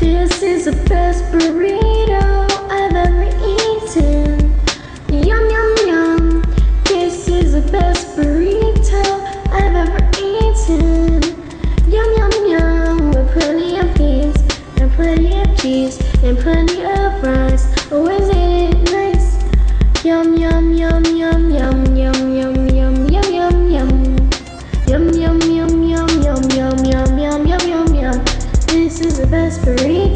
This is the best burrito I've ever eaten. Yum, yum, yum. This is the best burrito I've ever eaten. Yum, yum, yum. With plenty of beans and plenty of cheese and plenty of rice. Oh, isn't it nice? Yum, yum, yum, yum, yum, yum, yum, yum, yum, yum, yum. Yum, yum, yum, yum, yum, yum, yum, yum, yum, yum, yum. This is the best burrito